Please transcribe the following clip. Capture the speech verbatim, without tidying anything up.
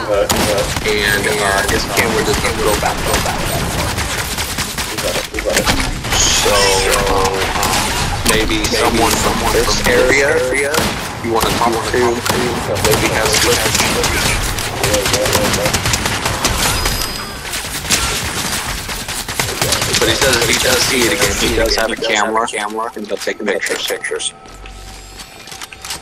and uh, his camera does not go back, go back, back. So, um, maybe someone from this area you want to talk to, maybe has footage. But he says if he does see it again, he does have a camera, and he'll take pictures.